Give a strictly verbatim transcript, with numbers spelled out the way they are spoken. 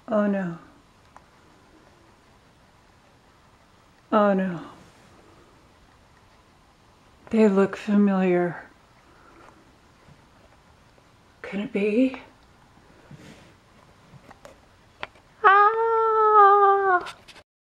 Oh no. Oh no. They look familiar. Can it be?